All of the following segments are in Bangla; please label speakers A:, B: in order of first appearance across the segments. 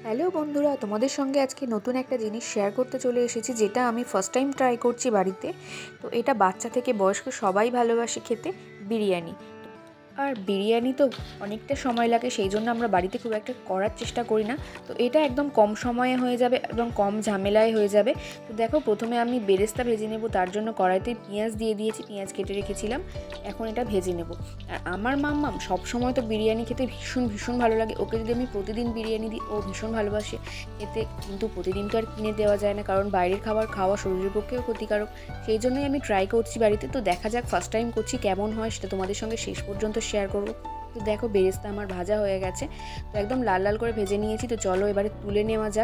A: হ্যালো বন্ধুরা, তোমাদের সঙ্গে আজকে নতুন একটা জিনিস শেয়ার করতে চলে এসেছি, যেটা আমি ফার্স্ট টাইম ট্রাই করছি বাড়িতে। তো এটা বাচ্চা থেকে বয়স্ক সবাই ভালোবাসে খেতে, বিরিয়ানি। আর বিরিয়ানি তো অনেকটা সময় লাগে, সেই জন্য আমরা বাড়িতে খুব একটা করার চেষ্টা করি না। তো এটা একদম কম সময়ে হয়ে যাবে এবং কম ঝামেলায় হয়ে যাবে। তো দেখো, প্রথমে আমি বেরেস্তা ভেজে নেব। তার জন্য কড়াইতে পেঁয়াজ দিয়ে দিয়েছি, পেঁয়াজ কেটে রেখেছিলাম। এখন এটা ভেজে নেব। আর আমার মাম্মাম সবসময় তো বিরিয়ানি খেতে ভীষণ ভীষণ ভালো লাগে। ওকে যদি আমি প্রতিদিন বিরিয়ানি দিই, ও ভীষণ ভালোবাসে খেতে। কিন্তু প্রতিদিন তো আর কিনে দেওয়া যায় না, কারণ বাইরের খাবার খাওয়া শরীরের পক্ষেও ক্ষতিকারক। সেই জন্যই আমি ট্রাই করছি বাড়িতে। তো দেখা যাক ফার্স্ট টাইম করছি কেমন হয়, সেটা তোমাদের সঙ্গে শেষ পর্যন্ত শেয়ার করবো। তো দেখো, বেরেস্তা আমার ভাজা হয়ে গেছে, তো একদম লাল লাল করে ভেজে নিয়েছি। তো চলো এবারে তুলে নেওয়া যাক।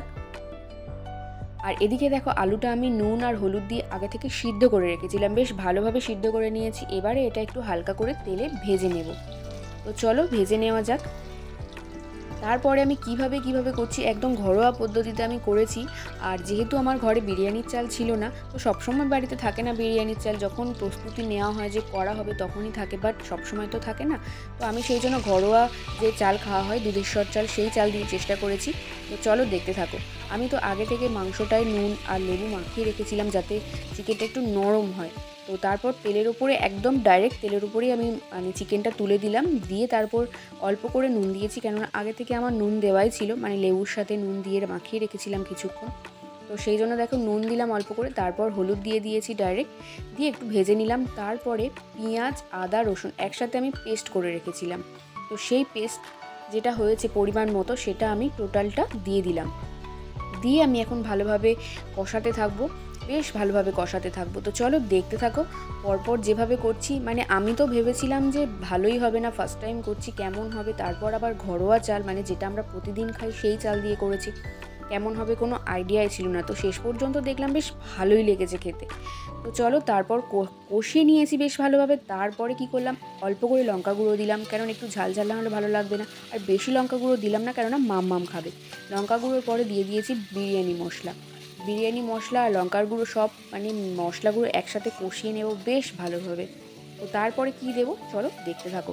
A: আর এদিকে দেখো, আলুটা আমি নুন আর হলুদ দিয়ে আগে থেকে সিদ্ধ করে রেখেছিলাম, বেশ ভালোভাবে সিদ্ধ করে নিয়েছি। এবারে এটা একটু হালকা করে তেলে ভেজে নেব। তো চলো ভেজে নেওয়া যাক। তারপরে আমি কিভাবে করছি, একদম ঘরোয়া পদ্ধতিতে আমি করেছি। আর যেহেতু আমার ঘরে বিরিয়ানির চাল ছিল না, তো সবসময় বাড়িতে থাকে না বিরিয়ানির চাল, যখন প্রস্তুতি নেওয়া হয় যে করা হবে তখনই থাকে, বাট সবসময় তো থাকে না। তো আমি সেই জন্য ঘরোয়া যে চাল খাওয়া হয়, দুধেশ্বর চাল, সেই চাল দিয়ে চেষ্টা করেছি। তো চলো দেখতে থাকো। আমি তো আগে থেকে মাংসটায় নুন আর লেবু মাখিয়ে রেখেছিলাম, যাতে চিকেনটা একটু নরম হয়। তো তারপর তেলের উপরে, একদম ডাইরেক্ট তেলের উপরেই আমি চিকেনটা তুলে দিলাম, দিয়ে তারপর অল্প করে নুন দিয়েছি, কেননা আগে থেকে আমার নুন দেওয়াই ছিল, লেবুর সাথে নুন দিয়ে মাখিয়ে রেখেছিলাম কিছুক্ষণ। তো সেই জন্য দেখো, নুন দিলাম অল্প করে, তারপর হলুদ দিয়ে দিয়েছি ডাইরেক্ট, দিয়ে একটু ভেজে নিলাম। তারপরে পেঁয়াজ, আদা, রসুন একসাথে আমি পেস্ট করে রেখেছিলাম। তো সেই পেস্ট যেটা হয়েছে পরিমাণ মতো, সেটা আমি টোটালটা দিয়ে দিলাম। দিয়ে আমি এখন ভালোভাবে কষাতে থাকবো, বেশ ভালোভাবে কষাতে থাকবো। তো চলো দেখতে থাকো। পরপর যেভাবে করছি, আমি তো ভেবেছিলাম যে ভালোই হবে না, ফার্স্ট টাইম করছি, কেমন হবে। তারপর আবার ঘরোয়া চাল, যেটা আমরা প্রতিদিন খাই, সেই চাল দিয়ে করেছি, কেমন হবে কোনো আইডিয়াই ছিল না। তো শেষ পর্যন্ত দেখলাম বেশ ভালোই লেগেছে খেতে। তো চলো তারপর কষিয়ে নিয়েছি বেশ ভালোভাবে। তারপরে কি করলাম, অল্প করে লঙ্কা গুঁড়ো দিলাম, কারণ একটু ঝাল ঝাল না হলে ভালো লাগবে না। আর বেশি লঙ্কা গুঁড়ো দিলাম না, কেননা মাম্মাম খাবে। লঙ্কা গুঁড়োর পরে দিয়ে দিয়েছি বিরিয়ানি মশলা আর লঙ্কার গুঁড়ো, সব মশলাগুলো একসাথে কষিয়ে নেব বেশ ভালোভাবে। তো তারপরে কি দেবো, চলো দেখতে থাকো।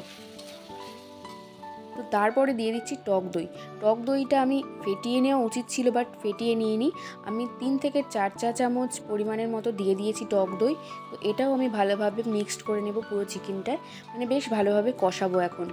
A: তো তারপরে দিয়ে দিচ্ছি টক দই। টক দইটা আমি ফেটিয়ে নেওয়া উচিত ছিল, বাট ফেটিয়ে নিইনি। আমি 3 থেকে 4 চা চামচ পরিমাণের মতো দিয়ে দিয়েছি টক দই। তো এটাও আমি ভালোভাবে মিক্সড করে নেব পুরো চিকেনটায়, বেশ ভালোভাবে কষাবো এখন।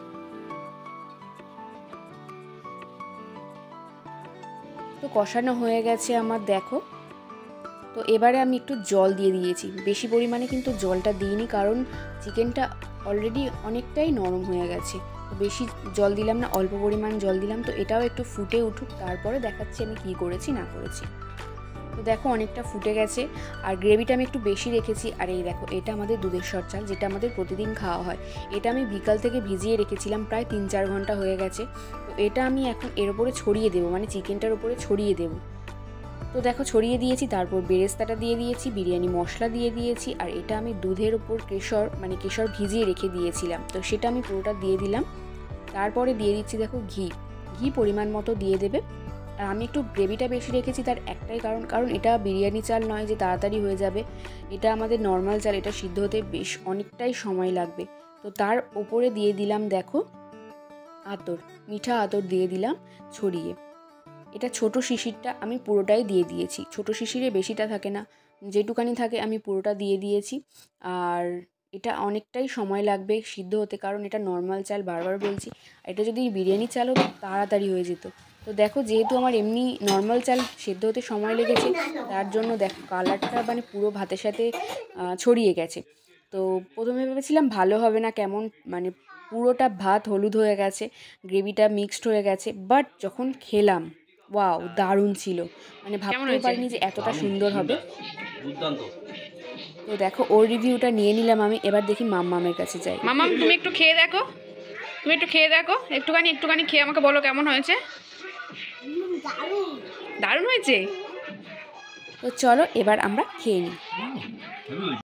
A: তো কষানো হয়ে গেছে আমার, দেখো। তো এবারে আমি একটু জল দিয়ে দিয়েছি, বেশি পরিমাণে কিন্তু জলটা দিইনি, কারণ চিকেনটা অলরেডি অনেকটাই নরম হয়ে গেছে। তো বেশি জল দিলাম না, অল্প পরিমাণ জল দিলাম। তো এটাও একটু ফুটে উঠুক, তারপরে দেখাচ্ছি আমি কী করেছি না করেছি। তো দেখো, অনেকটা ফুটে গেছে। আর গ্রেভিটা আমি একটু বেশি রেখেছি। আর এই দেখো, এটা আমাদের দুধেশ্বর চাল, যেটা আমাদের প্রতিদিন খাওয়া হয়। এটা আমি বিকাল থেকে ভিজিয়ে রেখেছিলাম, প্রায় 3-4 ঘন্টা হয়ে গেছে। তো এটা আমি এখন এর উপরে ছড়িয়ে দেবো, চিকেনটার উপরে ছড়িয়ে দেবো। তো দেখো, ছড়িয়ে দিয়েছি। তারপর বেরেস্তাটা দিয়ে দিয়েছি, বিরিয়ানি মশলা দিয়ে দিয়েছি। আর এটা আমি দুধের ওপর কেশর ভিজিয়ে রেখে দিয়েছিলাম, তো সেটা আমি পুরোটা দিয়ে দিলাম। তারপরে দিয়ে দিচ্ছি দেখো ঘি পরিমাণ মতো দিয়ে দেবে। আর আমি একটু গ্রেভিটা বেশি রেখেছি, তার একটাই কারণ এটা বিরিয়ানি চাল নয় যে তাড়াতাড়ি হয়ে যাবে। এটা আমাদের নর্মাল চাল, এটা সিদ্ধ হতে বেশ অনেকটাই সময় লাগবে। তো তার ওপরে দিয়ে দিলাম দেখো মিঠা আতর দিয়ে দিলাম ছড়িয়ে। এটা ছোট শিশিরটা আমি পুরোটাই দিয়ে দিয়েছি, ছোট শিশিরে বেশিটা থাকে না, যেটুকানি থাকে আমি পুরোটা দিয়ে দিয়েছি। আর এটা অনেকটাই সময় লাগবে সিদ্ধ হতে, কারণ এটা নর্মাল চাল, বারবার বলছি। এটা যদি বিরিয়ানি চাল হতো তাড়াতাড়ি হয়ে যেত। তো দেখো, যেহেতু আমার এমনি নর্মাল চাল সেদ্ধ হতে সময় লেগেছে, তার জন্য দেখো কালারটা পুরো ভাতের সাথে ছড়িয়ে গেছে। তো প্রথমে ভেবেছিলাম ভালো হবে না, কেমন পুরোটা ভাত হলুদ হয়ে গেছে, গ্রেভিটা মিক্সড হয়ে গেছে। বাট যখন খেলাম, ওয়াও, দারুণ ছিল। ভাবতেও পারিনি যে এতটা সুন্দর হবে। তো দেখো, ওর রিভিউটা নিয়ে নিলাম আমি। এবার দেখি মাম্মামের কাছে যাই।
B: মাম্মাম, তুমি একটু খেয়ে দেখো, একটুখানি খেয়ে আমাকে বলো কেমন হয়েছে। দারুণ হয়েছে।
A: তো চলো এবার আমরা খেয়ে নিই।